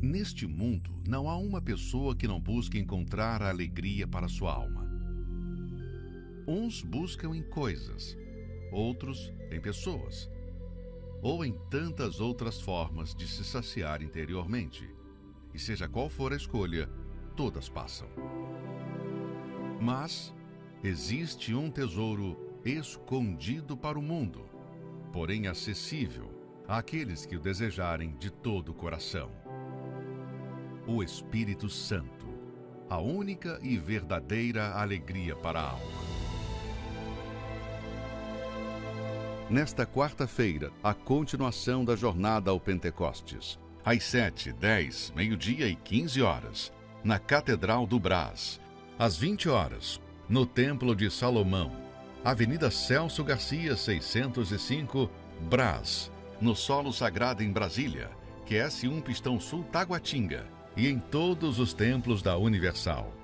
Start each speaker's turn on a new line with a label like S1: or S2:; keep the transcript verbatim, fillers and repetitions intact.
S1: Neste mundo, não há uma pessoa que não busque encontrar a alegria para sua alma. Uns buscam em coisas, outros em pessoas, ou em tantas outras formas de se saciar interiormente. E seja qual for a escolha, todas passam. Mas existe um tesouro escondido para o mundo, porém acessível àqueles que o desejarem de todo o coração. O Espírito Santo, a única e verdadeira alegria para a alma. Nesta quarta-feira, a continuação da jornada ao Pentecostes, às sete, dez, meio-dia e quinze horas, na Catedral do Brás. Às vinte horas, no Templo de Salomão, Avenida Celso Garcia, seiscentos e cinco, Brás, no Solo Sagrado em Brasília, Q S um Pistão Sul, Taguatinga, e em todos os templos da Universal.